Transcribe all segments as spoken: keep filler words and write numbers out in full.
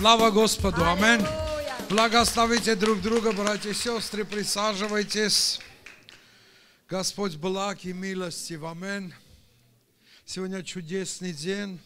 Слава Господу! Аминь! Благословите друг друга, братья и сестры, присаживайтесь. Господь благ и милостив. Аминь! Сегодня чудесный день.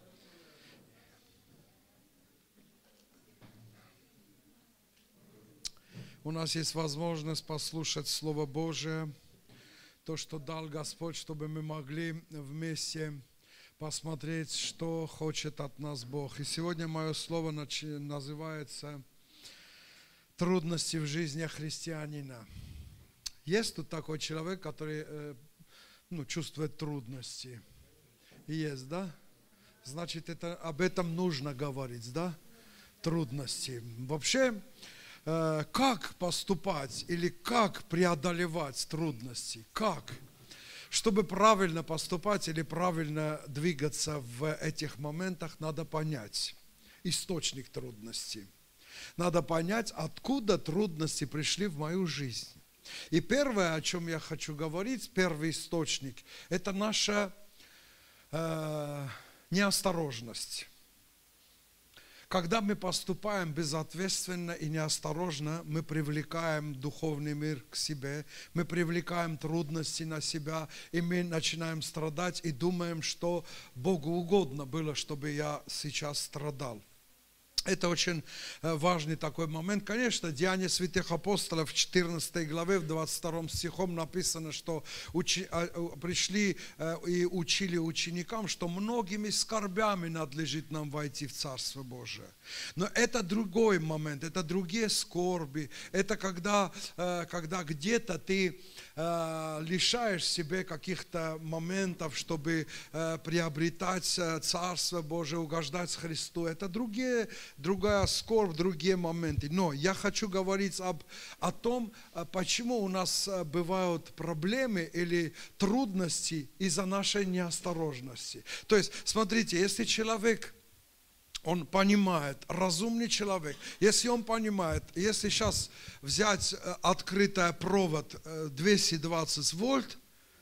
У нас есть возможность послушать Слово Божие, то, что дал Господь, чтобы мы могли вместе посмотреть, что хочет от нас Бог. И сегодня мое слово называется «Трудности в жизни христианина». Есть тут такой человек, который ну, чувствует трудности? Есть, да? Значит, это, об этом нужно говорить, да? Трудности. Вообще, как поступать или как преодолевать трудности? Как? Чтобы правильно поступать или правильно двигаться в этих моментах, надо понять источник трудностей. Надо понять, откуда трудности пришли в мою жизнь. И первое, о чем я хочу говорить, первый источник, это наша э, неосторожность. Когда мы поступаем безответственно и неосторожно, мы привлекаем духовный мир к себе, мы привлекаем трудности на себя, и мы начинаем страдать и думаем, что Богу угодно было, чтобы я сейчас страдал. Это очень важный такой момент. Конечно, Деяния святых апостолов в четырнадцатой главе, в двадцать втором стихом написано, что учи, пришли и учили ученикам, что многими скорбями надлежит нам войти в Царство Божие. Но это другой момент, это другие скорби. Это когда, когда где-то ты лишаешь себе каких-то моментов, чтобы приобретать Царство Божие, угождать Христу. Это другие другая скорбь, другие моменты. Но я хочу говорить об, о том, почему у нас бывают проблемы или трудности из-за нашей неосторожности. То есть, смотрите, если человек, он понимает, разумный человек, если он понимает, если сейчас взять открытый провод двести двадцать вольт,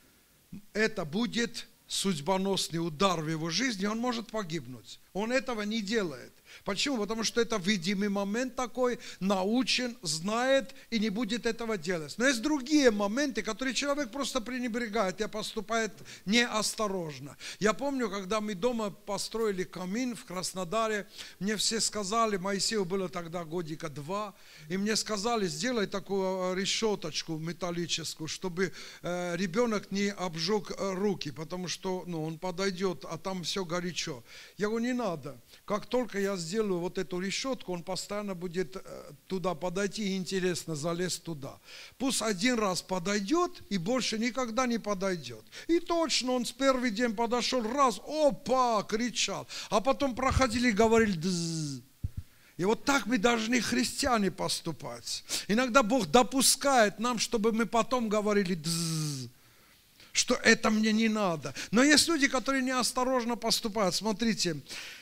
это будет судьбоносный удар в его жизни, он может погибнуть. Он этого не делает. Почему? Потому что это видимый момент такой, научен, знает и не будет этого делать. Но есть другие моменты, которые человек просто пренебрегает и поступает неосторожно. Я помню, когда мы дома построили камин в Краснодаре, мне все сказали, Моисею было тогда годика два, и мне сказали, сделай такую решеточку металлическую, чтобы ребенок не обжег руки, потому что ну, он подойдет, а там все горячо. Я говорю, не надо. Как только я сделаю вот эту решетку, он постоянно будет туда подойти и интересно залезть туда. Пусть один раз подойдет и больше никогда не подойдет. И точно он с первый день подошел, раз, опа, кричал. А потом проходили и говорили, дз. И вот так мы должны, христиане, поступать. Иногда Бог допускает нам, чтобы мы потом говорили, дз. Что это мне не надо. Но есть люди, которые неосторожно поступают. Смотрите,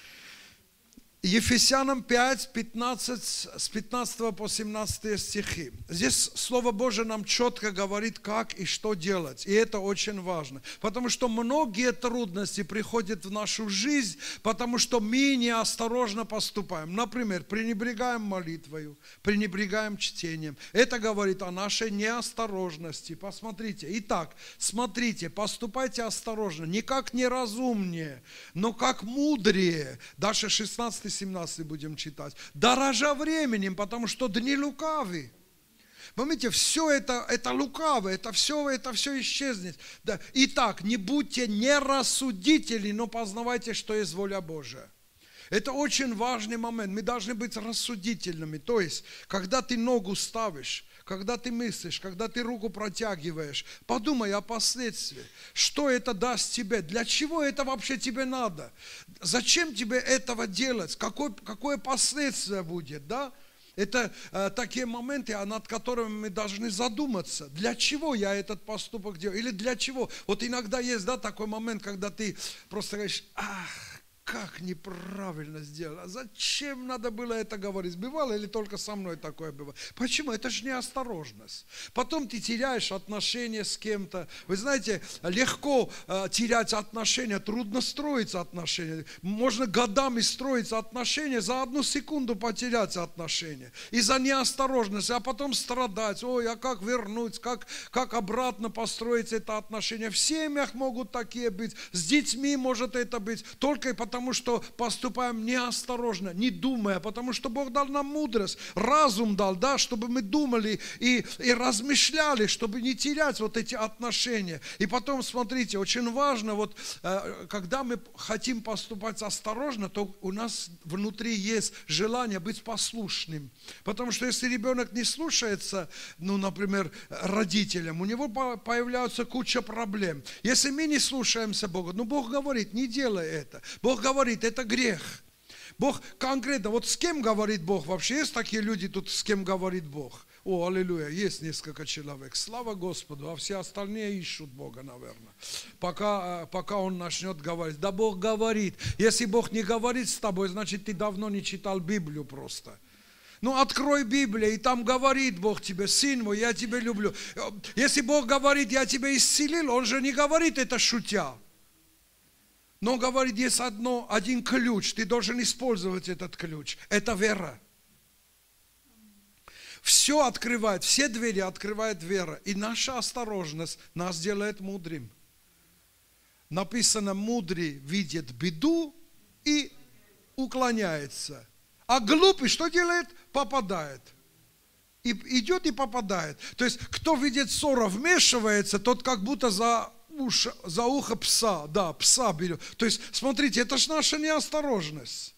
Ефесянам пять, пятнадцать, с пятнадцатого по семнадцатый стихи. Здесь Слово Божие нам четко говорит, как и что делать. И это очень важно. Потому что многие трудности приходят в нашу жизнь, потому что мы неосторожно поступаем. Например, пренебрегаем молитвою, пренебрегаем чтением. Это говорит о нашей неосторожности. Посмотрите. Итак, смотрите, поступайте осторожно. Не как неразумнее, но как мудрее. Дальше шестнадцатый семнадцатый будем читать. Дорожа временем, потому что дни лукавы. Помните, все это, это лукаво, это все, это все исчезнет. Да. Итак, не будьте нерассудительны, но познавайте, что есть воля Божия. Это очень важный момент. Мы должны быть рассудительными. То есть, когда ты ногу ставишь, когда ты мыслишь, когда ты руку протягиваешь, подумай о последствиях. Что это даст тебе? Для чего это вообще тебе надо? Зачем тебе этого делать? Какое, какое последствие будет? Да? Это э, такие моменты, над которыми мы должны задуматься. Для чего я этот поступок делаю? Или для чего? Вот иногда есть да, такой момент, когда ты просто говоришь, ах, как неправильно сделал, а зачем надо было это говорить? Бывало или только со мной такое бывает? Почему? Это же неосторожность. Потом ты теряешь отношения с кем-то. Вы знаете, легко э, терять отношения, трудно строить отношения. Можно годами строить отношения, за одну секунду потерять отношения. Из-за неосторожности, а потом страдать. Ой, а как вернуть, как, как обратно построить это отношение? В семьях могут такие быть, с детьми может это быть, только и потому, что поступаем неосторожно, не думая, потому что Бог дал нам мудрость, разум дал, да, чтобы мы думали и, и размышляли, чтобы не терять вот эти отношения. И потом, смотрите, очень важно, вот, когда мы хотим поступать осторожно, то у нас внутри есть желание быть послушным. Потому что если ребенок не слушается, ну, например, родителям, у него появляется куча проблем. Если мы не слушаемся Бога, ну, Бог говорит, не делай это. Бог говорит, это грех. Бог конкретно, вот с кем говорит Бог? Вообще есть такие люди тут, с кем говорит Бог? О, аллилуйя, есть несколько человек. Слава Господу, а все остальные ищут Бога, наверное. Пока, пока Он начнет говорить. Да Бог говорит. Если Бог не говорит с тобой, значит, ты давно не читал Библию просто. Ну, открой Библию, и там говорит Бог тебе, сын мой, я тебя люблю. Если Бог говорит, я тебя исцелил, Он же не говорит это шутя. Но говорит, есть одно, один ключ, ты должен использовать этот ключ. Это вера. Все открывает, все двери открывает вера. И наша осторожность нас делает мудрым. Написано, мудрый видит беду и уклоняется. А глупый что делает? Попадает. И идет и попадает. То есть, кто видит ссору, вмешивается, тот как будто за, уши, за ухо пса, да, пса берет. То есть, смотрите, это же наша неосторожность.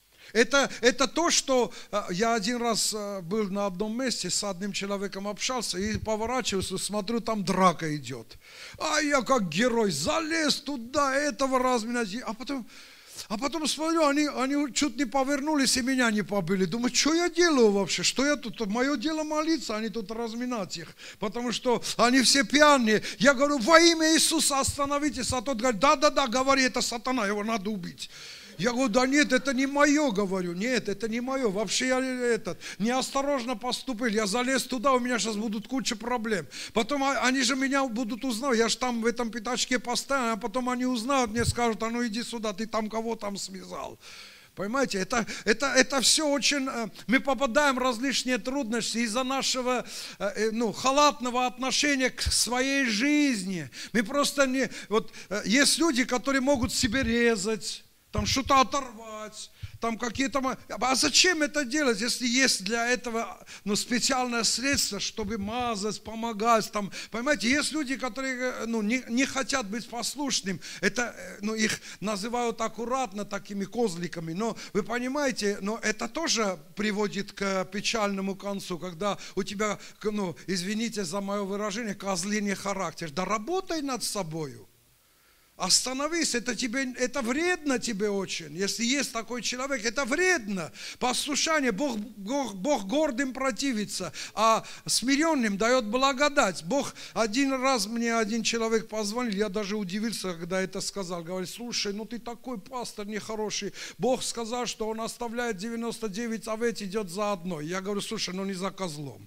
Это, это то, что я один раз был на одном месте, с одним человеком общался, и поворачиваюсь, смотрю, там драка идет. А я как герой залез туда, этого разминать, а потом... А потом смотрю, они, они чуть не повернулись и меня не побили. Думаю, что я делаю вообще? Что я тут? Мое дело молиться, а не тут разминать их. Потому что они все пьяные. Я говорю, во имя Иисуса остановитесь. А тот говорит, да-да-да, говори, это сатана, его надо убить. Я говорю, да нет, это не мое, говорю, нет, это не мое, вообще я этот, неосторожно поступил, я залез туда, у меня сейчас будут куча проблем. Потом они же меня будут узнать, я же там в этом пятачке постоянно, а потом они узнают, мне скажут, а ну иди сюда, ты там кого там связал. Понимаете, это, это, это все очень, мы попадаем в различные трудности из-за нашего ну, халатного отношения к своей жизни. Мы просто не, вот есть люди, которые могут себе резать, там что-то оторвать, там какие-то... А зачем это делать, если есть для этого ну, специальное средство, чтобы мазать, помогать? Там, понимаете, есть люди, которые ну, не, не хотят быть послушными. Это, ну, их называют аккуратно такими козликами. Но вы понимаете, но это тоже приводит к печальному концу, когда у тебя, ну, извините за мое выражение, козлиный характер. Да работай над собою. Остановись, это, тебе, это вредно тебе очень. Если есть такой человек, это вредно. Послушание, Бог, Бог, Бог гордым противится, а смиренным дает благодать. Бог один раз мне один человек позвонил, я даже удивился, когда это сказал. Говорит, слушай, ну ты такой пастор нехороший. Бог сказал, что Он оставляет девяносто девять овец, идет за одной. Я говорю, слушай, ну не за козлом.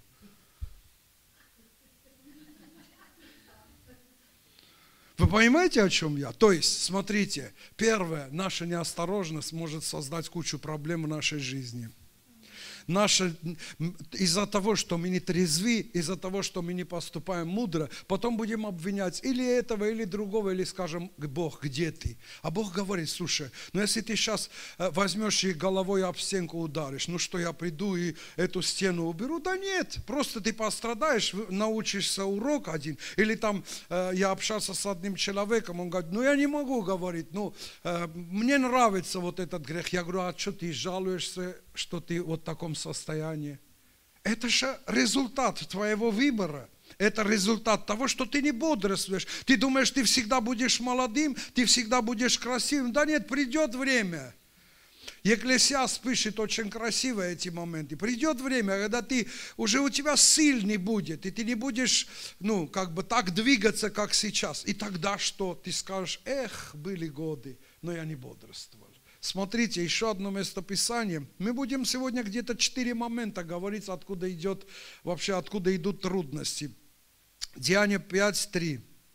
Вы понимаете, о чем я? То есть, смотрите, первое, наша неосторожность может создать кучу проблем в нашей жизни. Наша, из-за того, что мы не трезвы, из-за того, что мы не поступаем мудро, потом будем обвинять или этого, или другого, или скажем, Бог, где ты? А Бог говорит, слушай, ну если ты сейчас возьмешь и головой об стенку ударишь, ну что, я приду и эту стену уберу? Да нет, просто ты пострадаешь, научишься урок один. Или там я общался с одним человеком, он говорит, ну я не могу говорить, ну мне нравится вот этот грех. Я говорю, а что ты жалуешься, что ты вот в таком состоянии? Это же результат твоего выбора. Это результат того, что ты не бодрствуешь. Ты думаешь, ты всегда будешь молодым, ты всегда будешь красивым. Да нет, придет время. Екклесиаст пишет очень красиво эти моменты. Придет время, когда ты, уже у тебя сил не будет, и ты не будешь, ну, как бы так двигаться, как сейчас. И тогда что? Ты скажешь, эх, были годы, но я не бодрствовал. Смотрите, еще одно местописание. Мы будем сегодня где-то четыре момента говорить, откуда идет, вообще откуда идут трудности. Деяния пять три.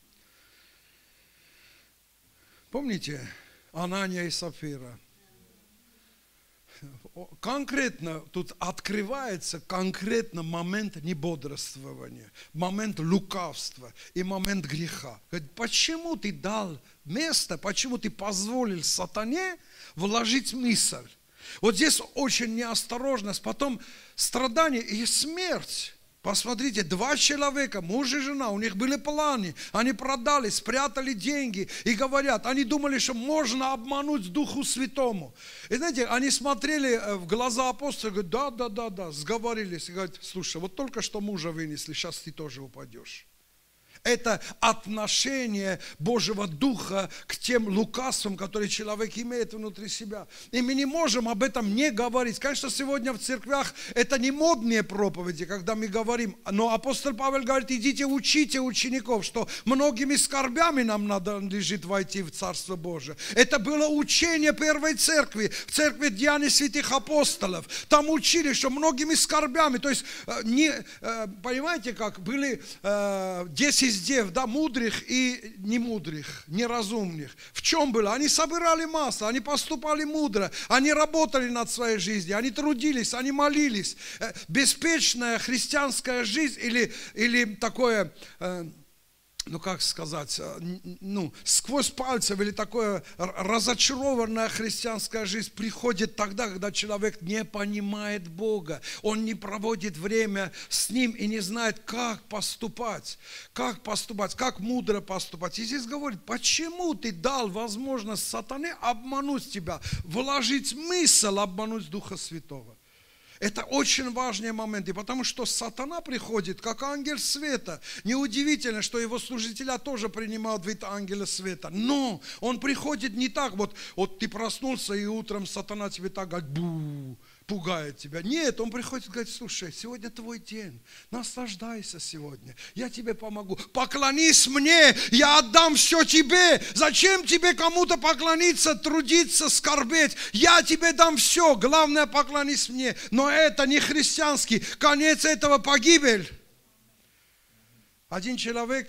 Помните Анания и Сапфира? Конкретно тут открывается конкретно момент небодрствования, момент лукавства и момент греха. Говорит, почему ты дал место, почему ты позволил сатане вложить мысль? Вот здесь очень неосторожность, потом страдание и смерть. Посмотрите, два человека, муж и жена, у них были планы, они продали, спрятали деньги и говорят, они думали, что можно обмануть Духу Святому. И знаете, они смотрели в глаза апостола, говорят, да, да, да, да, сговорились, и говорят, слушай, вот только что мужа вынесли, сейчас ты тоже упадешь. Это отношение Божьего Духа к тем лукавствам, которые человек имеет внутри себя. И мы не можем об этом не говорить. Конечно, сегодня в церквях это не модные проповеди, когда мы говорим, но апостол Павел говорит, идите учите учеников, что многими скорбями нам надо лежит войти в Царство Божие. Это было учение первой церкви, в церкви Деяний святых апостолов. Там учили, что многими скорбями, то есть, не, понимаете как, были десять дев, да, мудрых и немудрых, неразумных. В чем было? Они собирали масло, они поступали мудро, они работали над своей жизнью, они трудились, они молились. Беспечная христианская жизнь или, или такое... ну как сказать, ну, сквозь пальцы или такое разочарованная христианская жизнь приходит тогда, когда человек не понимает Бога, он не проводит время с Ним и не знает, как поступать, как поступать, как мудро поступать. И здесь говорит, почему ты дал возможность сатане обмануть тебя, вложить мысль обмануть Духа Святого? Это очень важный момент, и потому что сатана приходит, как ангел света. Неудивительно, что его служителя тоже принимают вид ангела света. Но он приходит не так, вот, вот ты проснулся, и утром сатана тебе так говорит, бу, пугает тебя. Нет, он приходит и говорит, слушай, сегодня твой день, наслаждайся сегодня, я тебе помогу. Поклонись мне, я отдам все тебе. Зачем тебе кому-то поклониться, трудиться, скорбеть? Я тебе дам все, главное поклонись мне. Но это не христианский, конец этого погибель. Один человек,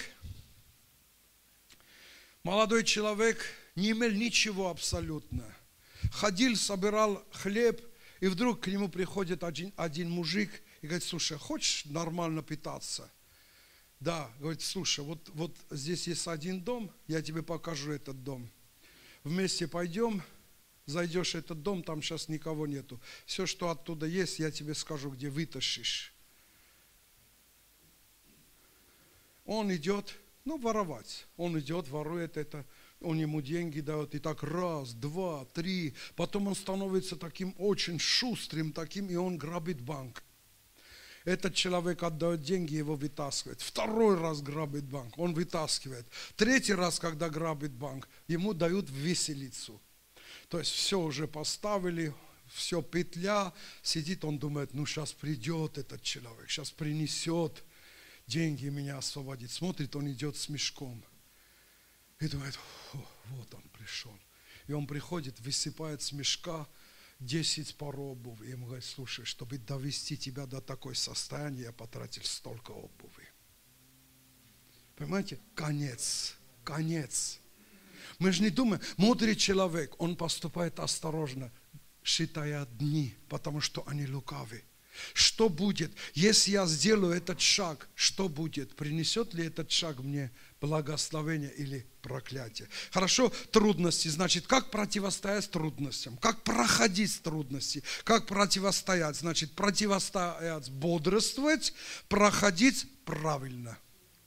молодой человек, не имел ничего абсолютно. Ходил, собирал хлеб, и вдруг к нему приходит один, один мужик и говорит, слушай, хочешь нормально питаться? Да, говорит, слушай, вот, вот здесь есть один дом, я тебе покажу этот дом. Вместе пойдем, зайдешь в этот дом, там сейчас никого нету. Все, что оттуда есть, я тебе скажу, где вытащишь. Он идет, ну, воровать. Он идет, ворует это. Он ему деньги дает, и так раз, два, три. Потом он становится таким очень шустрым, таким, и он грабит банк. Этот человек отдает деньги, его вытаскивает. Второй раз грабит банк, он вытаскивает. Третий раз, когда грабит банк, ему дают в виселицу. То есть все уже поставили, все петля. Сидит, он думает, ну сейчас придет этот человек, сейчас принесет деньги и меня освободит. Смотрит, он идет с мешком. И думает, вот он пришел. И он приходит, высыпает с мешка десять пар обуви. И ему говорит, слушай, чтобы довести тебя до такой состояния, я потратил столько обуви. Понимаете? Конец. Конец. Мы же не думаем, мудрый человек, он поступает осторожно, считая дни, потому что они лукавы. Что будет, если я сделаю этот шаг, что будет? Принесет ли этот шаг мне благословение или проклятие? Хорошо, трудности, значит, как противостоять трудностям? Как проходить трудности? Как противостоять? Значит, противостоять, бодрствовать, проходить правильно.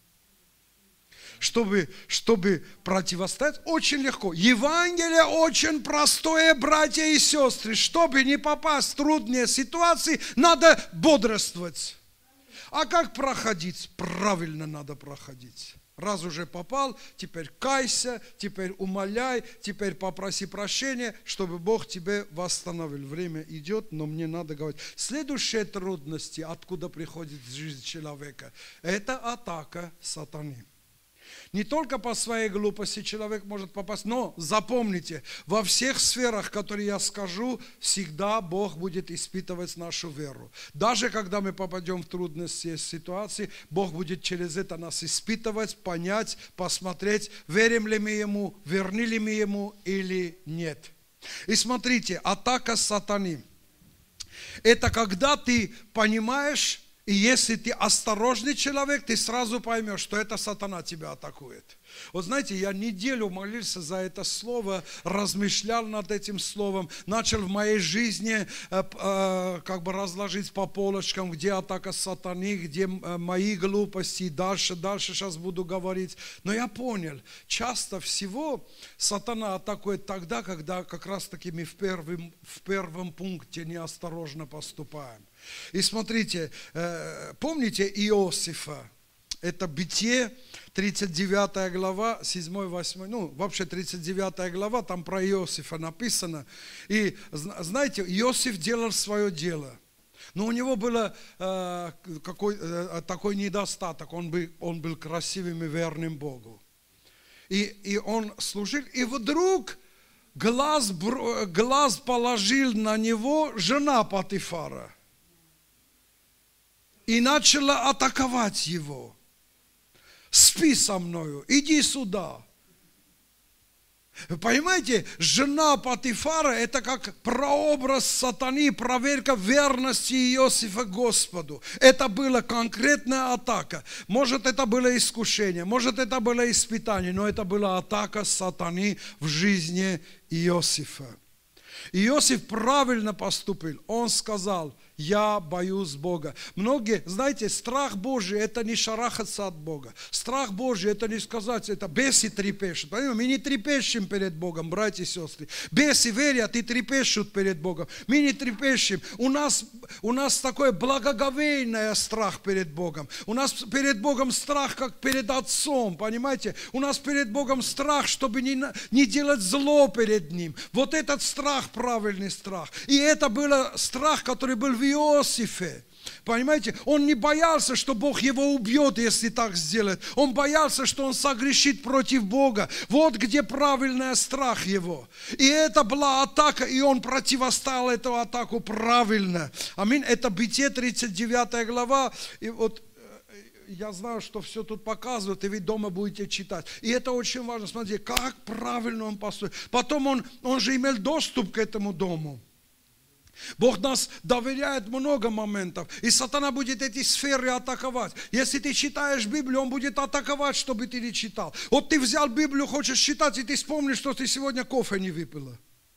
Чтобы, чтобы противостоять, очень легко. Евангелие очень простое, братья и сестры. Чтобы не попасть в трудные ситуации, надо бодрствовать. А как проходить? Правильно надо проходить. Раз уже попал, теперь кайся, теперь умоляй, теперь попроси прощения, чтобы Бог тебе восстановил. Время идет, но мне надо говорить. Следующие трудности, откуда приходит жизнь человека, это атака сатаны. Не только по своей глупости человек может попасть, но запомните, во всех сферах, которые я скажу, всегда Бог будет испытывать нашу веру. Даже когда мы попадем в трудные ситуации, Бог будет через это нас испытывать, понять, посмотреть, верим ли мы Ему, верны ли мы Ему или нет. И смотрите, атака сатаны. Это когда ты понимаешь, и если ты осторожный человек, ты сразу поймешь, что это сатана тебя атакует. Вот знаете, я неделю молился за это слово, размышлял над этим словом, начал в моей жизни э, э, как бы разложить по полочкам, где атака сатаны, где э, мои глупости, и дальше, дальше сейчас буду говорить. Но я понял, часто всего сатана атакует тогда, когда как раз таки мы в первом, в первом пункте неосторожно поступаем. И смотрите, э, помните Иосифа? Это Бытие, тридцать девятая глава, седьмой восьмой, ну, вообще тридцать девятая глава, там про Иосифа написано. И знаете, Иосиф делал свое дело. Но у него был э, какой, э, такой недостаток, он был, он был красивым и верным Богу. И, и он служил, и вдруг глаз, глаз положил на него жена Потифара. И начала атаковать его. Спи со мною, иди сюда. Вы понимаете, жена Потифара – это как прообраз сатаны, проверка верности Иосифа Господу. Это была конкретная атака. Может, это было искушение, может, это было испытание, но это была атака сатаны в жизни Иосифа. Иосиф правильно поступил. Он сказал: я боюсь Бога. Многие, знаете, страх Божий – это не шарахаться от Бога. Страх Божий – это не сказать, это бесы трепещут. Понимаете? Мы не трепещем перед Богом, братья и сестры. Бесы верят и трепещут перед Богом. Мы не трепещем. У нас, у нас такой благоговейный страх перед Богом. У нас перед Богом страх, как перед Отцом, понимаете? У нас перед Богом страх, чтобы не, не делать зло перед Ним. Вот этот страх, правильный страх. И это был страх, который был в Иосифе. Понимаете, он не боялся, что Бог его убьет, если так сделает. Он боялся, что он согрешит против Бога. Вот где правильный страх его. И это была атака, и он противостоял эту атаку правильно. Аминь. Это Бытие, тридцать девятая глава. И вот я знаю, что все тут показывают, и вы дома будете читать. И это очень важно. Смотрите, как правильно он поступил. Потом он, он же имел доступ к этому дому. Бог нас доверяет много моментов, и сатана будет эти сферы атаковать. Если ты читаешь Библию, он будет атаковать, чтобы ты не читал. Вот ты взял Библию, хочешь читать, и ты вспомнишь, что ты сегодня кофе не выпила.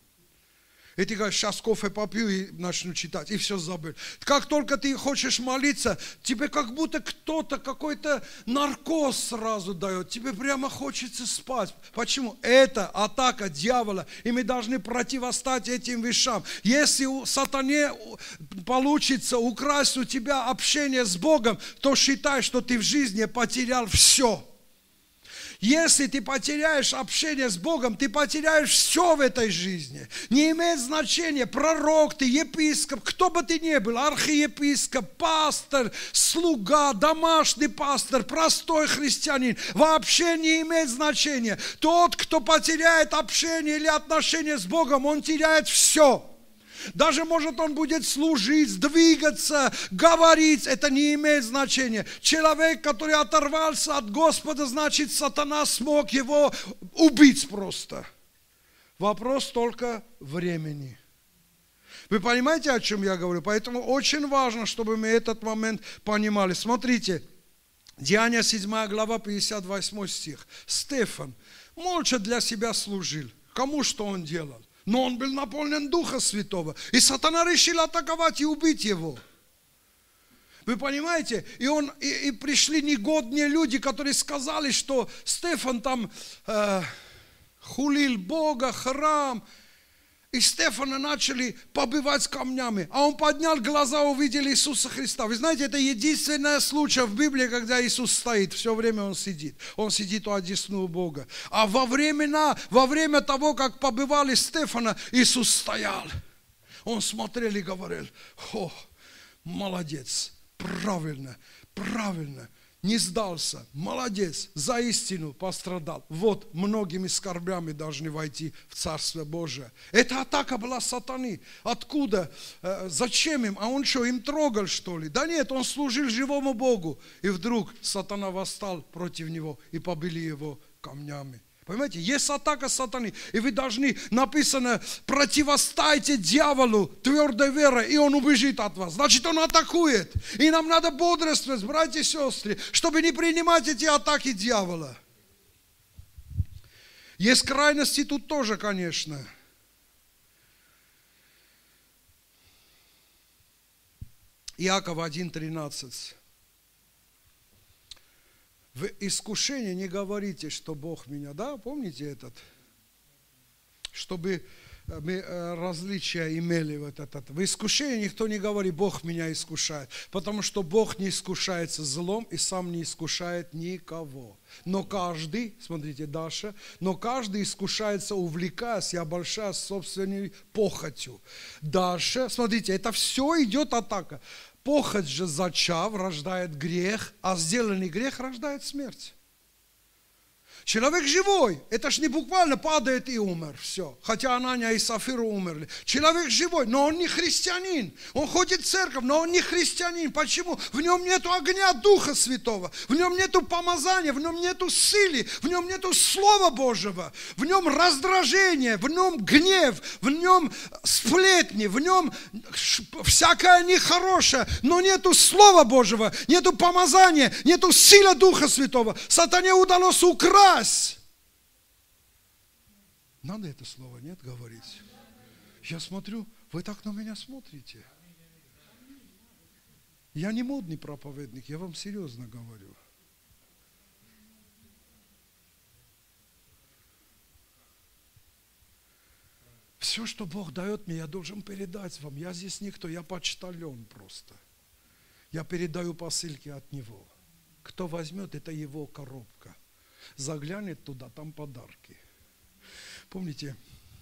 И ты говоришь: сейчас кофе попью и начну читать, и все забыл. Как только ты хочешь молиться, тебе как будто кто-то, какой-то наркоз сразу дает. Тебе прямо хочется спать. Почему? Это атака дьявола, и мы должны противостоять этим вещам. Если у сатане получится украсть у тебя общение с Богом, то считай, что ты в жизни потерял все. Если ты потеряешь общение с Богом, ты потеряешь все в этой жизни. Не имеет значения, пророк ты, епископ, кто бы ты ни был, архиепископ, пастор, слуга, домашний пастор, простой христианин, вообще не имеет значения. Тот, кто потеряет общение или отношение с Богом, он теряет все. Даже, может, он будет служить, двигаться, говорить, это не имеет значения. Человек, который оторвался от Господа, значит, сатана смог его убить просто. Вопрос только времени. Вы понимаете, о чем я говорю? Поэтому очень важно, чтобы мы этот момент понимали. Смотрите, Деяния седьмая глава, пятьдесят восьмой стих. Стефан молча для себя служил. Кому что он делал? Но он был наполнен Духа Святого. И сатана решил атаковать и убить его. Вы понимаете? И, он, и, и пришли негодные люди, которые сказали, что Стефан там э, хулил Бога, храм. И Стефана начали побивать камнями. А он поднял глаза, увидел Иисуса Христа. Вы знаете, это единственный случай в Библии, когда Иисус стоит. Все время Он сидит. Он сидит у одесную Бога. А во времена, во время того, как побивали Стефана, Иисус стоял. Он смотрел и говорил: о, молодец, правильно, правильно. не сдался, молодец, за истину пострадал. Вот многими скорбями должны войти в Царство Божие. Эта атака была сатаны. Откуда? Зачем им? А он что, им трогал, что ли? Да нет, он служил живому Богу. И вдруг сатана восстал против него и побили его камнями. Понимаете, есть атака сатаны, и вы должны, написано, противостоите дьяволу твердой верой, и он убежит от вас. Значит, он атакует. И нам надо бодрствовать, братья и сестры, чтобы не принимать эти атаки дьявола. Есть крайности тут тоже, конечно. Иаков один тринадцать. В искушении не говорите, что Бог меня, да, помните этот? Чтобы мы различия имели вот этот. В искушении никто не говорит, Бог меня искушает, потому что Бог не искушается злом и сам не искушает никого. Но каждый, смотрите дальше, но каждый искушается, увлекаясь и обольщаясь собственной похотью. Дальше, смотрите, это все идет атака. Похоть же, зачав, рождает грех, а сделанный грех рождает смерть. Человек живой, это ж не буквально падает и умер, все. Хотя Анания и Сафира умерли. Человек живой, но он не христианин. Он ходит в церковь, но он не христианин. Почему? В нем нету огня Духа Святого, в нем нету помазания, в нем нету силы, в нем нету Слова Божьего, в нем раздражение, в нем гнев, в нем сплетни, в нем всякое нехорошее, но нету Слова Божьего, нету помазания, нету силы Духа Святого. Сатане удалось украсть. Надо это слово, нет, говорить? Я смотрю, вы так на меня смотрите. Я не модный проповедник, я вам серьезно говорю. Все, что Бог дает мне, я должен передать вам. Я здесь никто, я почтальон просто. Я передаю посылки от Него. Кто возьмет, это его коробка. Заглянет туда, там подарки. Помните?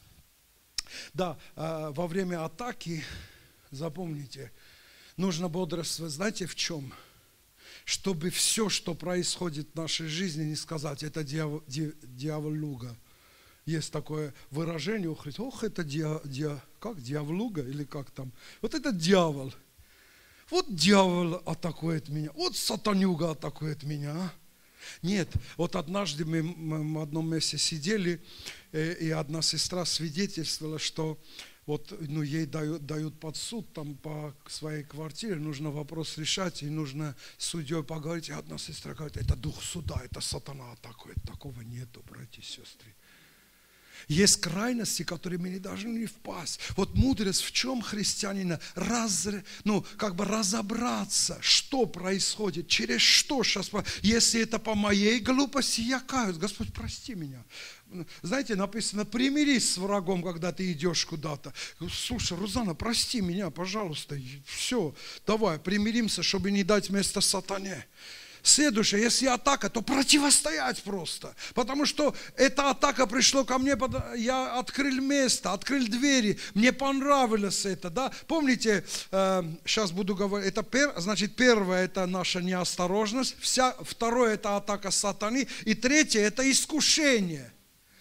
Да, во время атаки, запомните, нужно бодрствовать. Знаете в чем? Чтобы все, что происходит в нашей жизни, не сказать, это дьявол, дьяволюга. Есть такое выражение у Христа. Ох, это дья, дья, как дьяволуга или как там? Вот это дьявол. Вот дьявол атакует меня. Вот сатанюга атакует меня. А? Нет, вот однажды мы в одном месте сидели, и одна сестра свидетельствовала, что вот, ну, ей дают, дают под суд там по своей квартире, нужно вопрос решать, и нужно с судьей поговорить. И одна сестра говорит, это дух суда, это сатана атакует. Такого нету, братья и сестры. Есть крайности, которые мы не должны впасть. Вот мудрость в чем христианина? Раз, ну, как бы разобраться, что происходит, через что сейчас. Если это по моей глупости, я каюсь. Господь, прости меня. Знаете, написано, примирись с врагом, когда ты идешь куда-то. Слушай, Рузана, прости меня, пожалуйста. Все, давай, примиримся, чтобы не дать место сатане. Следующее, если атака, то противостоять просто. Потому что эта атака пришла ко мне, я открыл место, открыл двери, мне понравилось это. Да? Помните, э, сейчас буду говорить, это пер, значит, первое это наша неосторожность, вся, второе это атака сатаны, и третье это искушение.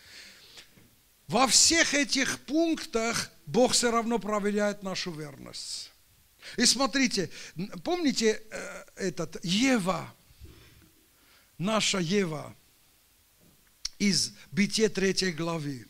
Во всех этих пунктах Бог все равно проверяет нашу верность. И смотрите, помните э, этот Ева, наша Ева из Бытия третьей главы.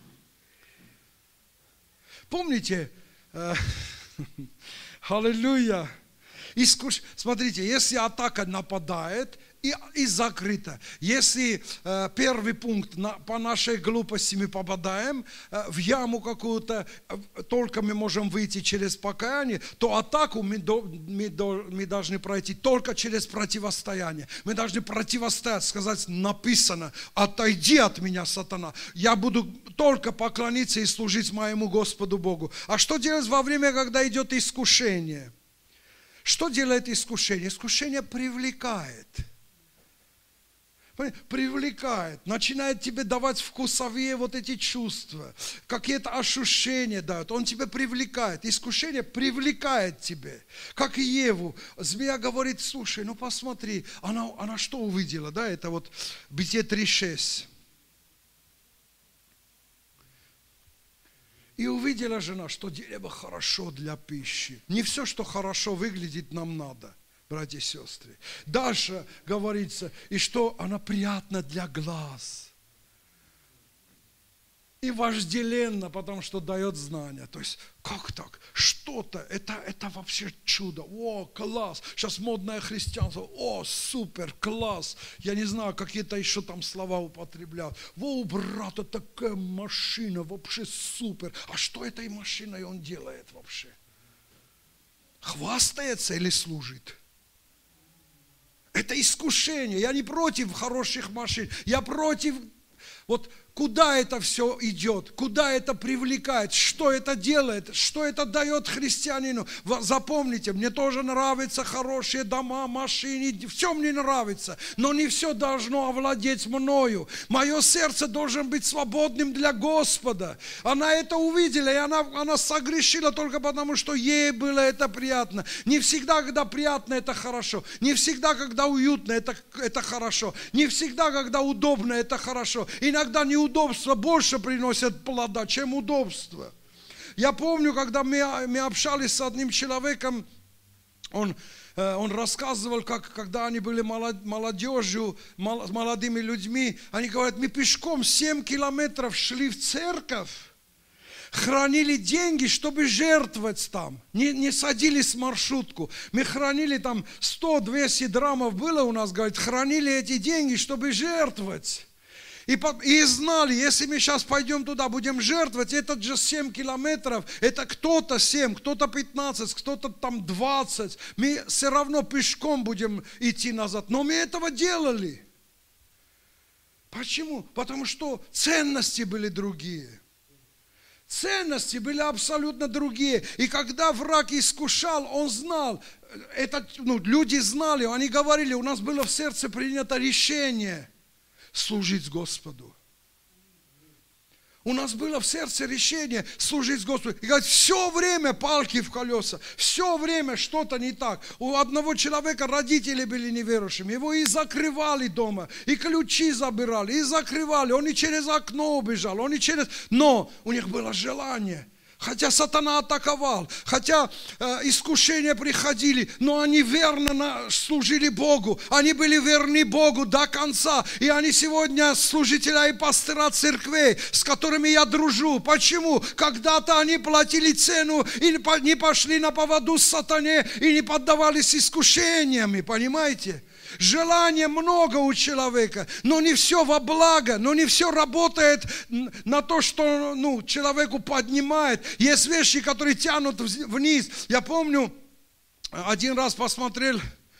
Помните? Э, Аллилуйя. Искуш... Смотрите, если атака нападает и, и закрыта, если э, первый пункт на, по нашей глупости мы попадаем э, в яму какую-то, э, только мы можем выйти через покаяние, то атаку мы, до, мы, до, мы должны пройти только через противостояние. Мы должны противостоять, сказать, написано, отойди от меня, сатана, я буду только поклониться и служить моему Господу Богу. А что делать во время, когда идет искушение? Что делает искушение? Искушение привлекает. привлекает, начинает тебе давать вкусовые вот эти чувства, какие-то ощущения дает, он тебя привлекает, искушение привлекает тебе, как и Еву. Змея говорит, слушай, ну посмотри, она, она что увидела, да, это вот Бытие три шесть. И увидела жена, что дерево хорошо для пищи. Не все, что хорошо выглядит, нам надо. Братья и сестры. Дальше говорится, и что она приятна для глаз. И вожделенно, потому что дает знания. То есть, как так? Что-то, это, это вообще чудо. О, класс. Сейчас модное христианство. О, супер, класс. Я не знаю, какие-то еще там слова употребляют. Во, брата, такая машина, вообще супер. А что этой машиной он делает вообще? Хвастается или служит? Это искушение. Я не против хороших машин. Я против... Вот куда это все идет, куда это привлекает, что это делает, что это дает христианину. Запомните, мне тоже нравятся хорошие дома, машины, все мне нравится, но не все должно овладеть мною. Мое сердце должен быть свободным для Господа. Она это увидела, и она, она согрешила только потому, что ей было это приятно. Не всегда, когда приятно, это хорошо. Не всегда, когда уютно, это, это хорошо. Не всегда, когда удобно, это хорошо. Иногда неудобно. Удобство больше приносит плода, чем удобство. Я помню, когда мы, мы общались с одним человеком, он, он рассказывал, как когда они были молодежью, молодыми людьми, они говорят, мы пешком семь километров шли в церковь, хранили деньги, чтобы жертвовать там. Не, не садились в маршрутку. Мы хранили там сто-двести драмов было у нас, говорит, хранили эти деньги, чтобы жертвовать. И, и знали, если мы сейчас пойдем туда, будем жертвовать, этот же семь километров, это кто-то семь, кто-то пятнадцать, кто-то там двадцать. Мы все равно пешком будем идти назад. Но мы этого делали. Почему? Потому что ценности были другие. Ценности были абсолютно другие. И когда враг искушал, он знал, это, ну, люди знали, они говорили, у нас было в сердце принято решение служить Господу. У нас было в сердце решение служить Господу. И говорит, все время палки в колеса, все время что-то не так. У одного человека родители были неверующими, его и закрывали дома, и ключи забирали, и закрывали. Он и через окно убежал, он и через... Но у них было желание. Хотя сатана атаковал, хотя э, искушения приходили, но они верно на, служили Богу, они были верны Богу до конца. И они сегодня служители и пастыра церквей, с которыми я дружу. Почему? Когда-то они платили цену и не пошли на поводу с сатане и не поддавались искушениями, понимаете? Желания много у человека, но не все во благо, но не все работает на то, что ну, человеку поднимает. Есть вещи, которые тянут вниз. Я помню, один раз посмотрел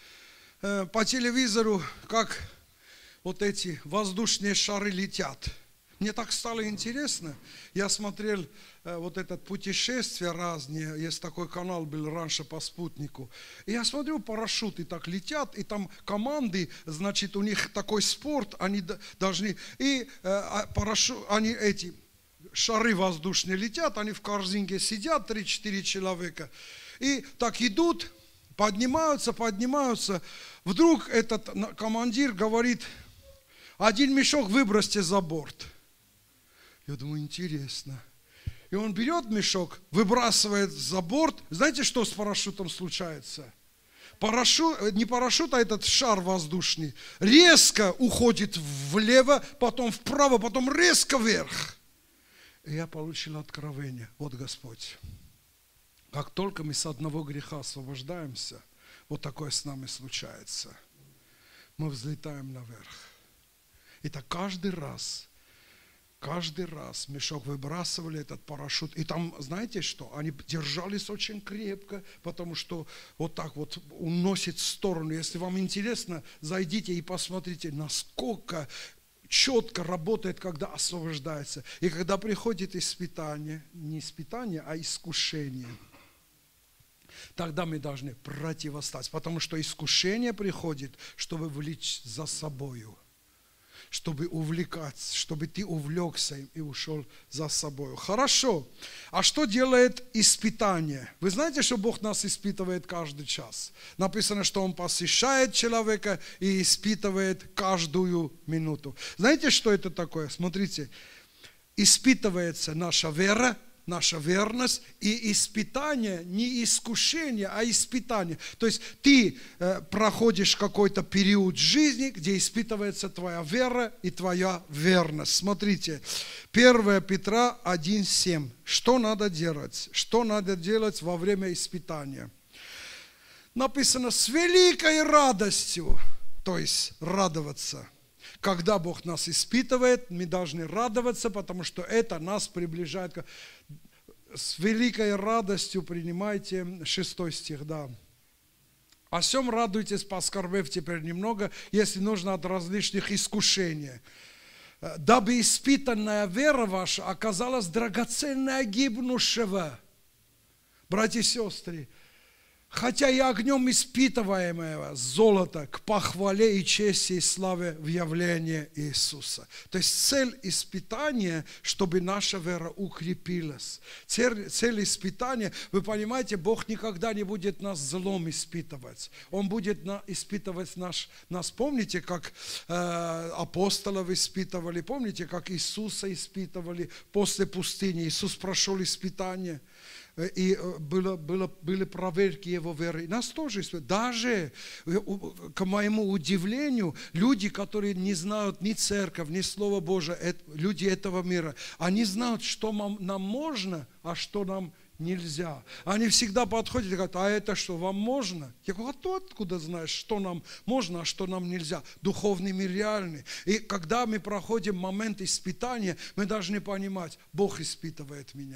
э, по телевизору, как вот эти воздушные шары летят. Мне так стало интересно. Я смотрел э, вот это путешествия разные. Есть такой канал был раньше по спутнику. И я смотрю, парашюты так летят, и там команды, значит, у них такой спорт, они должны... И э, парашу, они эти шары воздушные летят, они в корзинке сидят, три-четыре человека. И так идут, поднимаются, поднимаются. Вдруг этот командир говорит, один мешок выбросьте за борт. Я думаю, интересно. И он берет мешок, выбрасывает за борт. Знаете, что с парашютом случается? Парашют, не парашют, а этот шар воздушный резко уходит влево, потом вправо, потом резко вверх. И я получил откровение. Вот Господь. Как только мы с одного греха освобождаемся, вот такое с нами случается. Мы взлетаем наверх. И так каждый раз... Каждый раз мешок выбрасывали, этот парашют. И там, знаете что, они держались очень крепко, потому что вот так вот уносит в сторону. Если вам интересно, зайдите и посмотрите, насколько четко работает, когда освобождается. И когда приходит испытание, не испытание, а искушение, тогда мы должны противостать, потому что искушение приходит, чтобы влечь за собою чтобы увлекаться, чтобы ты увлекся им и ушел за собой. Хорошо. А что делает испытание? Вы знаете, что Бог нас испытывает каждый час? Написано, что Он посещает человека и испытывает каждую минуту. Знаете, что это такое? Смотрите, испытывается наша вера, наша верность, и испытание, не искушение, а испытание. То есть ты э, проходишь какой-то период жизни, где испытывается твоя вера и твоя верность. Смотрите, первое Петра один семь. Что надо делать? Что надо делать во время испытания? Написано, с великой радостью, то есть радоваться. Когда Бог нас испытывает, мы должны радоваться, потому что это нас приближает к... С великой радостью принимайте, шестой стих, да. О всем радуйтесь, поскорбев теперь немного, если нужно от различных искушений. Дабы испытанная вера ваша оказалась драгоценная гибнущего. Братья и сестры, хотя и огнем испытываемого золото к похвале и чести и славе в явлении Иисуса. То есть цель испытания, чтобы наша вера укрепилась. Цель, цель испытания, вы понимаете, Бог никогда не будет нас злом испытывать. Он будет на, испытывать наш, нас. Помните, как э, апостолов испытывали, помните, как Иисуса испытывали после пустыни. Иисус прошел испытание. И было, было, были проверки его веры. Нас тоже, даже, к моему удивлению, люди, которые не знают ни церковь, ни Слово Божие, люди этого мира, они знают, что нам можно, а что нам нельзя. Они всегда подходят и говорят, а это что, вам можно? Я говорю, а ты откуда знаешь, что нам можно, а что нам нельзя? Духовный мир реальный. И когда мы проходим момент испытания, мы должны понимать, Бог испытывает меня.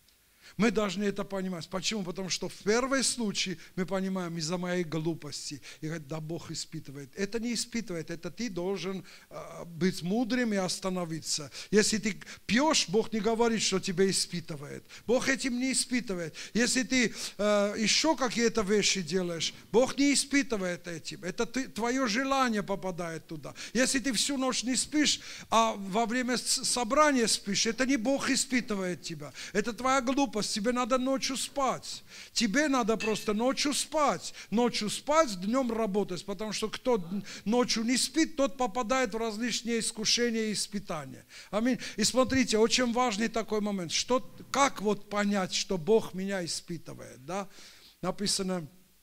Мы должны это понимать. Почему? Потому что в первом случае мы понимаем из-за моей глупости. И говорит, да, Бог испытывает. Это не испытывает, это ты должен э, быть мудрым и остановиться. Если ты пьешь, Бог не говорит, что тебя испытывает. Бог этим не испытывает. Если ты э, еще какие-то вещи делаешь, Бог не испытывает этим. Это ты, твое желание попадает туда. Если ты всю ночь не спишь, а во время собрания спишь, это не Бог испытывает тебя. Это твоя глупость. Тебе надо ночью спать. Тебе надо просто ночью спать. Ночью спать, днем работать. Потому что кто ночью не спит, тот попадает в различные искушения и испытания. Аминь. И смотрите, очень важный такой момент. Что, как вот понять, что Бог меня испытывает? Да? Написано,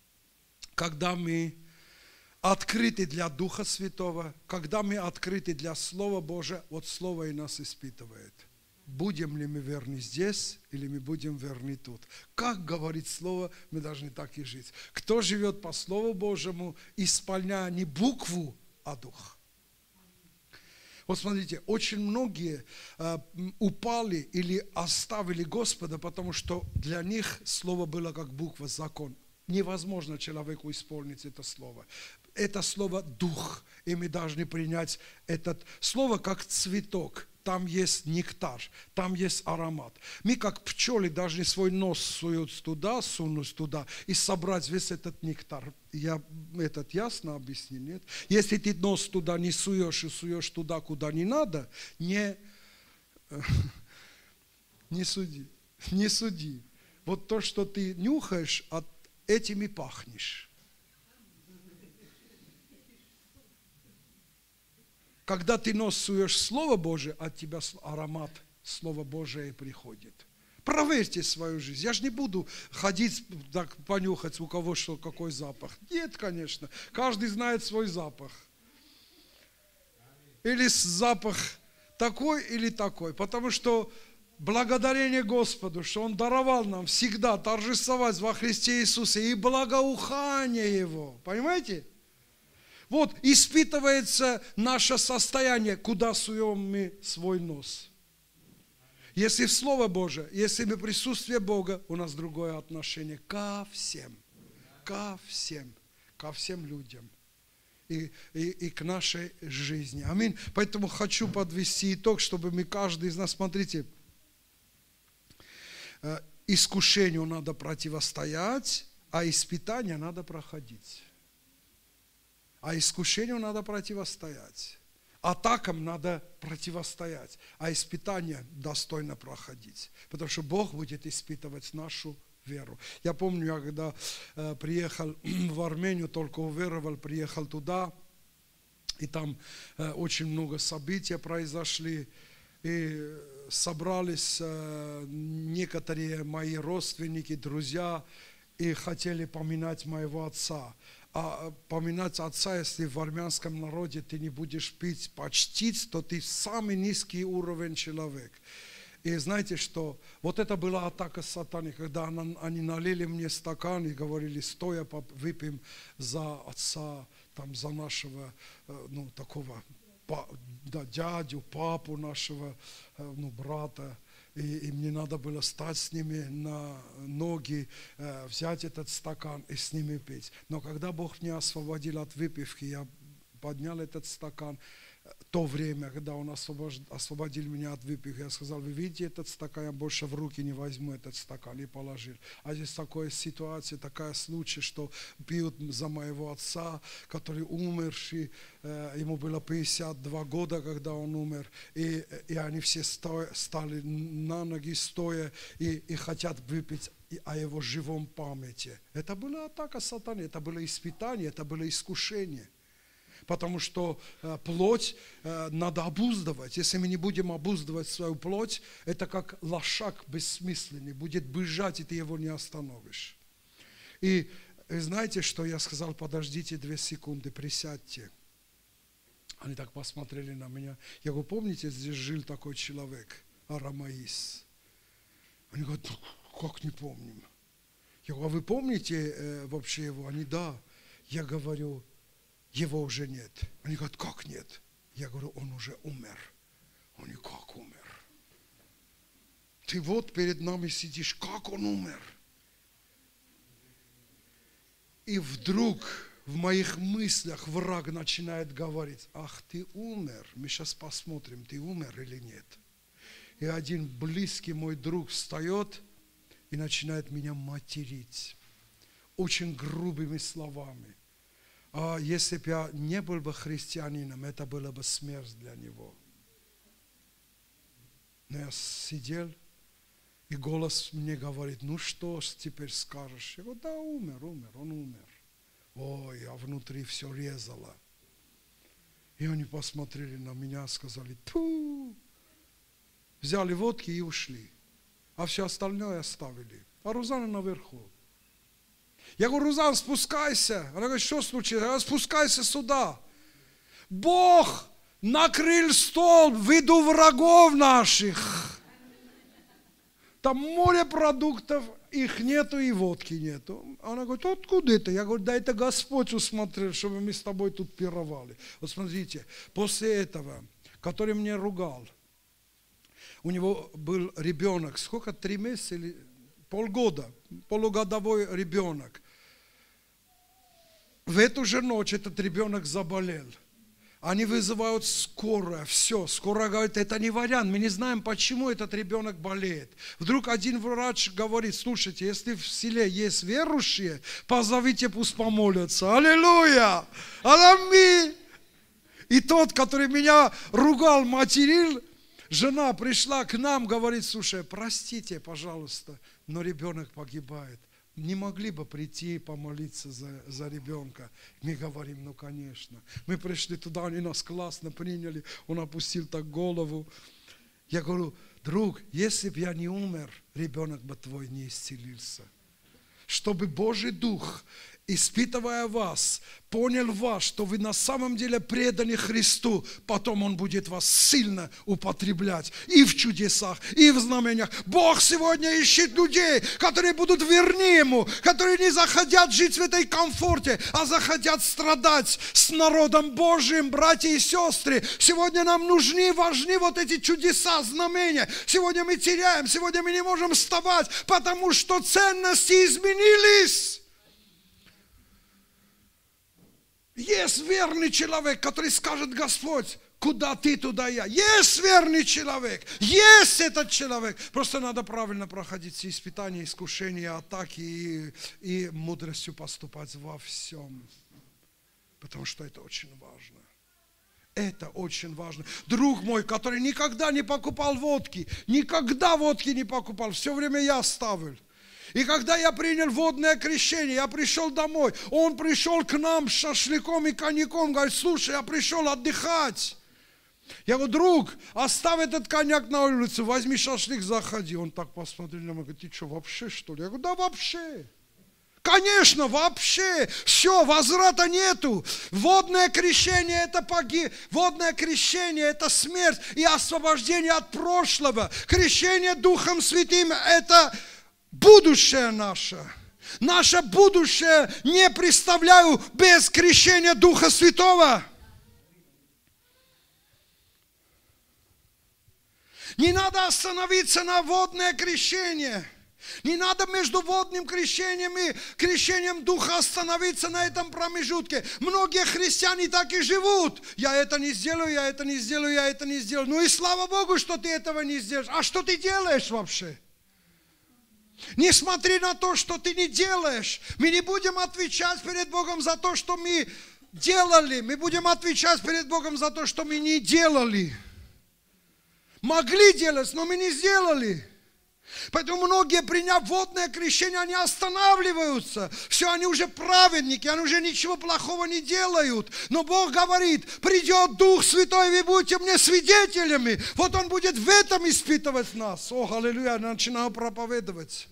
когда мы открыты для Духа Святого, когда мы открыты для Слова Божия, вот Слово и нас испытывает. Будем ли мы верны здесь, или мы будем верны тут. Как говорит Слово, мы должны так и жить. Кто живет по Слову Божьему, исполняя не букву, а дух. Вот смотрите, очень многие э, упали или оставили Господа, потому что для них Слово было как буква, закон. Невозможно человеку исполнить это Слово. Это Слово дух, и мы должны принять это Слово как цветок. Там есть нектар, там есть аромат. Мы, как пчелы, должны свой нос сунуть туда, сунуть туда и собрать весь этот нектар. Я этот ясно объяснил, нет? Если ты нос туда не суешь и суешь туда, куда не надо, не, не суди, не суди. Вот то, что ты нюхаешь, от этим и пахнешь. Когда ты нос суешь Слово Божие, от тебя аромат Слова Божия приходит. Проверьте свою жизнь. Я же не буду ходить, так, понюхать, у кого что, какой запах. Нет, конечно. Каждый знает свой запах. Или запах такой, или такой. Потому что благодарение Господу, что Он даровал нам всегда торжествовать во Христе Иисусе и благоухание Его. Понимаете? Вот испытывается наше состояние, куда суем мы свой нос. Если в Слово Божие, если мы присутствие Бога, у нас другое отношение ко всем, ко всем, ко всем людям и, и, и к нашей жизни. Аминь. Поэтому хочу подвести итог, чтобы мы, каждый из нас, смотрите, искушению надо противостоять, а испытания надо проходить. А искушению надо противостоять. атакам надо противостоять, а испытания достойно проходить. Потому что Бог будет испытывать нашу веру. Я помню, я когда э, приехал в Армению, только уверовал, приехал туда, и там э, очень много событий произошли, и собрались э, некоторые мои родственники, друзья, и хотели поминать моего отца. А поминать отца, если в армянском народе ты не будешь пить, почтить, то ты самый низкий уровень человек. И знаете что? Вот это была атака сатаны, когда они налили мне стакан и говорили, стоя выпьем за отца, там, за нашего, ну, такого, да, дядю, папу нашего, ну, брата. И, и мне надо было стать с ними на ноги, э, взять этот стакан и с ними пить. Но когда Бог меня освободил от выпивки, я поднял этот стакан. То время, когда Он освободил меня от выпивки, я сказал, вы видите этот стакан, я больше в руки не возьму этот стакан, и положил. А здесь такая ситуация, такая случай, что пьют за моего отца, который умерший, ему было пятьдесят два года, когда он умер, и, и они все стоя, стали на ноги стоя и, и хотят выпить о его живом памяти. Это была атака сатаны, это было испытание, это было искушение. Потому что э, плоть э, надо обуздывать. Если мы не будем обуздывать свою плоть, это как лошак бессмысленный, будет бежать, и ты его не остановишь. И, и знаете, что я сказал? Подождите две секунды, присядьте. Они так посмотрели на меня. Я говорю, помните, здесь жил такой человек, Арамаис? Они говорят, как не помним? Я говорю, а вы помните э, вообще его? Они, да. Я говорю, его уже нет. Они говорят, как нет? Я говорю, он уже умер. Они, как умер? Ты вот перед нами сидишь, как он умер? И вдруг в моих мыслях враг начинает говорить, ах, ты умер, мы сейчас посмотрим, ты умер или нет. И один близкий мой друг встает и начинает меня материть очень грубыми словами. А если бы я не был бы христианином, это была бы смерть для него. Но я сидел, и голос мне говорит, ну что ж теперь скажешь? Я говорю, да, умер, умер, он умер. Ой, а внутри все резало. И они посмотрели на меня, сказали, ту, взяли водки и ушли. А все остальное оставили. А Рузана наверху. Я говорю, Рузан, спускайся. Она говорит, что случилось? Я говорю, спускайся сюда. Бог накрыл стол в виду врагов наших. Там морепродуктов, их нету и водки нету. Она говорит, откуда это? Я говорю, да это Господь усмотрел, чтобы мы с тобой тут пировали. Вот смотрите, после этого, который меня ругал, у него был ребенок, сколько, три месяца или полгода, полугодовой ребенок. В эту же ночь этот ребенок заболел. Они вызывают скорую, все, скорая говорит, это не вариант, мы не знаем, почему этот ребенок болеет. Вдруг один врач говорит, слушайте, если в селе есть верующие, позовите, пусть помолятся. Аллилуйя! Аминь! И тот, который меня ругал, материл, жена пришла к нам, говорит, слушай, простите, пожалуйста, но ребенок погибает. Не могли бы прийти и помолиться за, за ребенка? Мы говорим, ну конечно. Мы пришли туда, они нас классно приняли, он опустил так голову. Я говорю, друг, если бы я не умер, ребенок бы твой не исцелился. Чтобы Божий Дух, испытывая вас, понял вас, что вы на самом деле преданы Христу, потом Он будет вас сильно употреблять и в чудесах, и в знамениях. Бог сегодня ищет людей, которые будут верны Ему, которые не захотят жить в этой комфорте, а захотят страдать с народом Божьим, братья и сестры. Сегодня нам нужны, важны вот эти чудеса, знамения. Сегодня мы теряем, сегодня мы не можем вставать, потому что ценности изменились. Есть верный человек, который скажет, Господь, куда ты, туда я. Есть верный человек, есть этот человек. Просто надо правильно проходить все испытания, искушения, атаки и, и мудростью поступать во всем. Потому что это очень важно. Это очень важно. Друг мой, который никогда не покупал водки, никогда водки не покупал, все время я ставил. И когда я принял водное крещение, я пришел домой, он пришел к нам с шашлыком и коньяком, говорит, слушай, я пришел отдыхать. Я говорю, друг, оставь этот коньяк на улице, возьми шашлык, заходи. Он так посмотрел на меня, говорит, ты что, вообще что ли? Я говорю, да вообще. Конечно, вообще, все, возврата нету. Водное крещение это погиб, водное крещение это смерть и освобождение от прошлого. Крещение Духом Святым это будущее наше. Наше будущее не представляю без крещения Духа Святого. Не надо остановиться на водное крещение. Не надо между водным крещением и крещением Духа остановиться на этом промежутке. Многие христиане так и живут. Я это не сделаю, я это не сделаю, я это не сделаю. Ну и слава Богу, что ты этого не сделаешь. А что ты делаешь вообще? Не смотри на то, что ты не делаешь. Мы не будем отвечать перед Богом за то, что мы делали. Мы будем отвечать перед Богом за то, что мы не делали. Могли делать, но мы не сделали. Поэтому многие, приняв водное крещение, они останавливаются. Все, они уже праведники, они уже ничего плохого не делают. Но Бог говорит, придет Дух Святой, вы будете мне свидетелями. Вот Он будет в этом испытывать нас. О, аллилуйя, я начинаю проповедовать.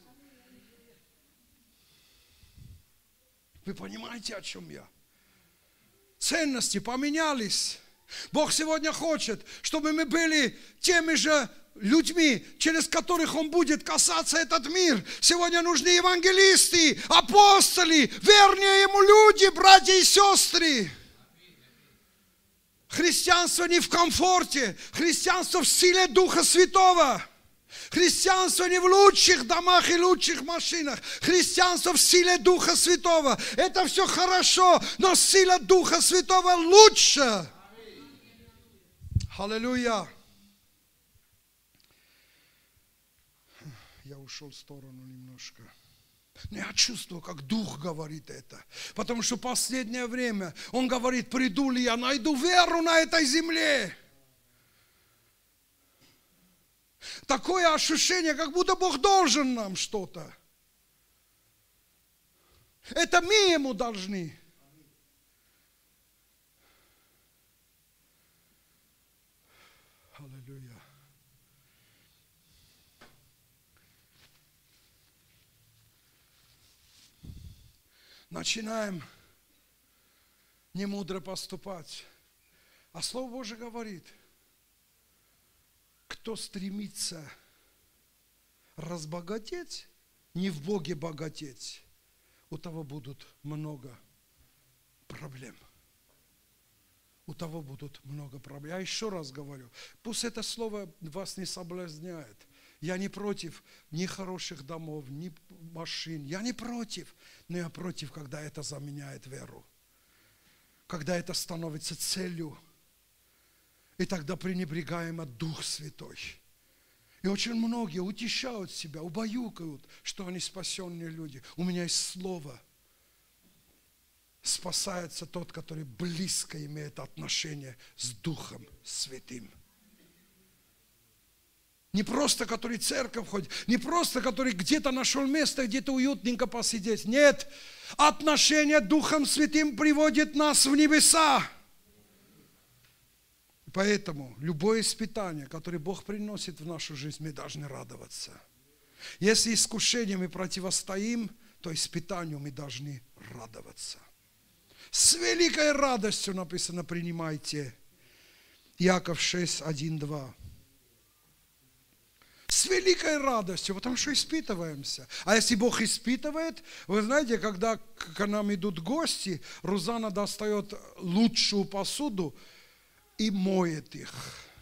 Вы понимаете, о чем я? Ценности поменялись. Бог сегодня хочет, чтобы мы были теми же людьми, через которых Он будет касаться этот мир. Сегодня нужны евангелисты, апостоли, верные Ему люди, братья и сестры. Христианство не в комфорте, христианство в силе Духа Святого. Христианство не в лучших домах и лучших машинах. Христианство в силе Духа Святого. Это все хорошо, но сила Духа Святого лучше. Аллилуйя. Я ушел в сторону немножко. Но я чувствую, как Дух говорит это. Потому что в последнее время Он говорит, приду ли я, найду веру на этой земле. Такое ощущение, как будто Бог должен нам что-то. Это мы Ему должны. Аллилуйя. Начинаем немудро поступать. А Слово Божие говорит, кто стремится разбогатеть, не в Боге богатеть, у того будут много проблем. У того будут много проблем. Я еще раз говорю, пусть это слово вас не соблазняет. Я не против ни хороших домов, ни машин. Я не против. Но я против, когда это заменяет веру. Когда это становится целью. И тогда пренебрегаемо Дух Святой. И очень многие утешают себя, убаюкают, что они спасенные люди. У меня есть слово. Спасается тот, который близко имеет отношение с Духом Святым. Не просто, который в церковь ходит, не просто, который где-то нашел место, где-то уютненько посидеть. Нет, отношение с Духом Святым приводит нас в небеса. Поэтому любое испытание, которое Бог приносит в нашу жизнь, мы должны радоваться. Если искушением мы противостоим, то испытанию мы должны радоваться. С великой радостью написано, принимайте. Иаков шесть, один, два. С великой радостью, потому что испытываемся. А если Бог испытывает, вы знаете, когда к нам идут гости, Рузана достает лучшую посуду и моет их.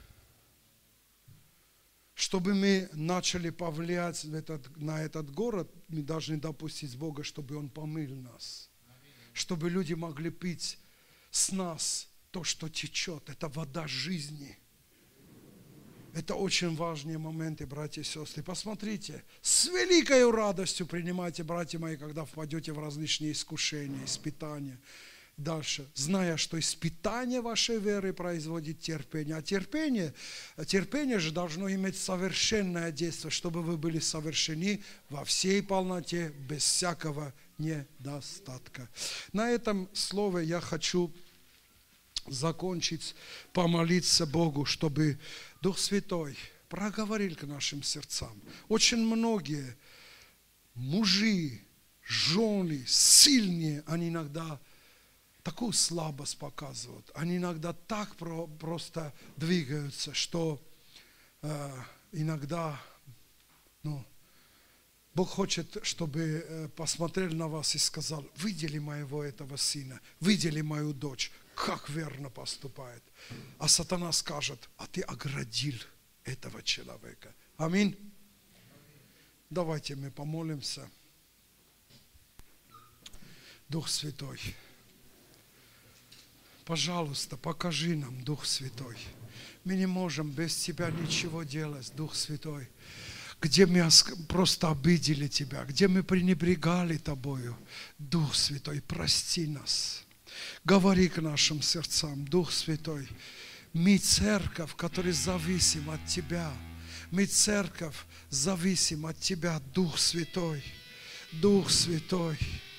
Чтобы мы начали повлиять этот, на этот город, мы должны допустить Бога, чтобы Он помыл нас. Чтобы люди могли пить с нас то, что течет. Это вода жизни. Это очень важные моменты, братья и сестры. Посмотрите, с великой радостью принимайте, братья мои, когда впадете в различные искушения, испытания. Дальше. Зная, что испытание вашей веры производит терпение. А терпение, терпение же должно иметь совершенное действие, чтобы вы были совершены во всей полноте, без всякого недостатка. На этом слове я хочу закончить, помолиться Богу, чтобы Дух Святой проговорил к нашим сердцам. Очень многие мужи, жены, сильные, они иногда такую слабость показывают. Они иногда так про, просто двигаются, что э, иногда ну, Бог хочет, чтобы э, посмотрел на вас и сказал: видели моего этого сына, видели мою дочь, как верно поступает. А сатана скажет: а ты оградил этого человека. Аминь. Давайте мы помолимся. Дух Святой, пожалуйста, покажи нам, Дух Святой. Мы не можем без Тебя ничего делать, Дух Святой. Где мы просто обидели Тебя, где мы пренебрегали Тобою. Дух Святой, прости нас. Говори к нашим сердцам, Дух Святой. Мы церковь, которая зависим от Тебя. Мы церковь, зависим от Тебя, Дух Святой. Дух Святой.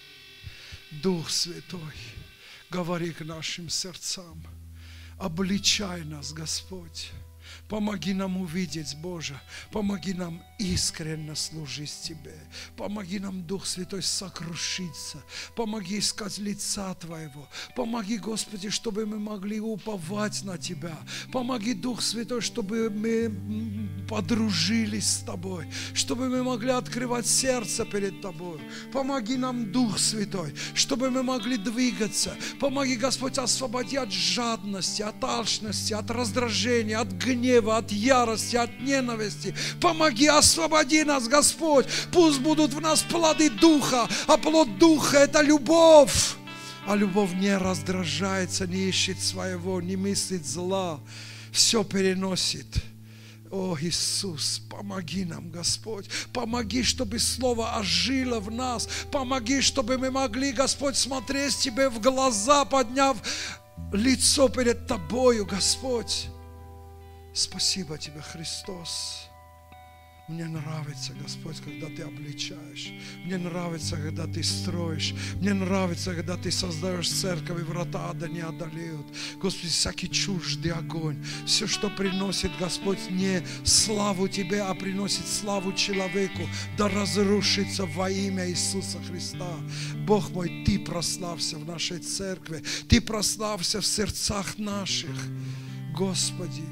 Дух Святой. Говори к нашим сердцам. Обличай нас, Господь. Помоги нам увидеть, Боже. Помоги нам искренне служить Тебе. Помоги нам, Дух Святой, сокрушиться. Помоги искать лица Твоего. Помоги, Господи, чтобы мы могли уповать на Тебя. Помоги, Дух Святой, чтобы мы подружились с Тобой. Чтобы мы могли открывать сердце перед Тобой. Помоги нам, Дух Святой, чтобы мы могли двигаться. Помоги, Господь, освободи от жадности, от алчности, от раздражения, от гнева, от ярости, от ненависти. Помоги, освободи нас, Господь. Пусть будут в нас плоды Духа, а плод Духа – это любовь. А любовь не раздражается, не ищет своего, не мыслит зла, все переносит. О, Иисус, помоги нам, Господь. Помоги, чтобы Слово ожило в нас. Помоги, чтобы мы могли, Господь, смотреть Тебе в глаза, подняв лицо перед Тобою, Господь. Спасибо Тебе, Христос. Мне нравится, Господь, когда Ты обличаешь. Мне нравится, когда Ты строишь. Мне нравится, когда Ты создаешь церковь, и врата ада не одолеют. Господи, всякий чуждый огонь, все, что приносит, Господь, не славу Тебе, а приносит славу человеку, да разрушится во имя Иисуса Христа. Бог мой, Ты прославься в нашей церкви. Ты прославься в сердцах наших. Господи,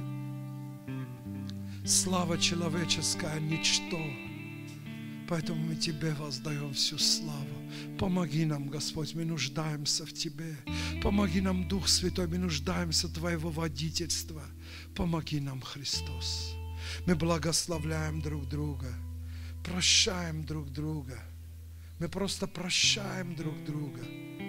слава человеческая – ничто. Поэтому мы Тебе воздаем всю славу. Помоги нам, Господь, мы нуждаемся в Тебе. Помоги нам, Дух Святой, мы нуждаемся в Твоего водительства. Помоги нам, Христос. Мы благословляем друг друга, прощаем друг друга. Мы просто прощаем друг друга.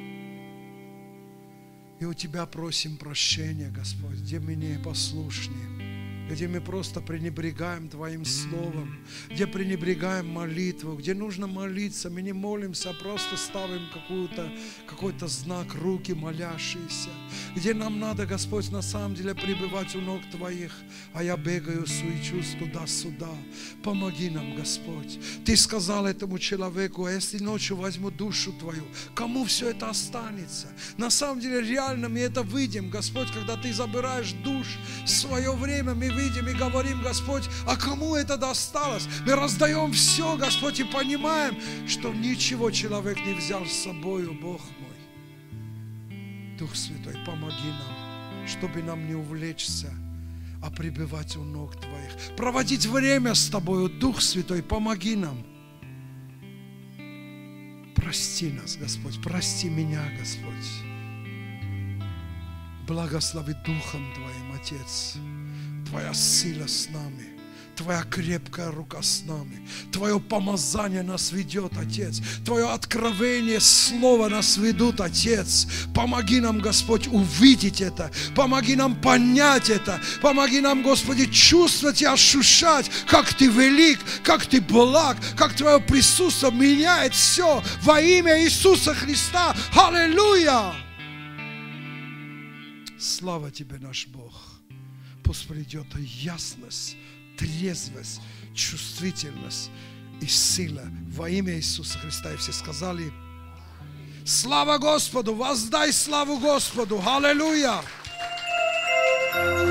И у Тебя просим прощения, Господь, где мы не послушны, где мы просто пренебрегаем Твоим Словом, где пренебрегаем молитву, где нужно молиться, мы не молимся, а просто ставим какую-то, какой-то знак руки молящиеся, где нам надо, Господь, на самом деле пребывать у ног Твоих, а я бегаю, суечусь туда-сюда. Помоги нам, Господь. Ты сказал этому человеку: а если ночью возьму душу Твою, кому все это останется? На самом деле реально мы это видим, Господь, когда Ты забираешь душ в свое время, мы видим и говорим: Господь, а кому это досталось? Мы раздаем все, Господь, и понимаем, что ничего человек не взял с собою, Бог мой. Дух Святой, помоги нам, чтобы нам не увлечься, а пребывать у ног Твоих. Проводить время с Тобою, Дух Святой, помоги нам. Прости нас, Господь, прости меня, Господь. Благослови Духом Твоим, Отец. Твоя сила с нами, Твоя крепкая рука с нами, Твое помазание нас ведет, Отец, Твое откровение, Слово нас ведут, Отец. Помоги нам, Господь, увидеть это, помоги нам понять это, помоги нам, Господи, чувствовать и ощущать, как Ты велик, как Ты благ, как Твое присутствие меняет все во имя Иисуса Христа. Аллилуйя! Слава Тебе, наш Бог. Пусть придет ясность, трезвость, чувствительность и сила во имя Иисуса Христа. И все сказали: слава Господу, воздай славу Господу. Аллилуйя!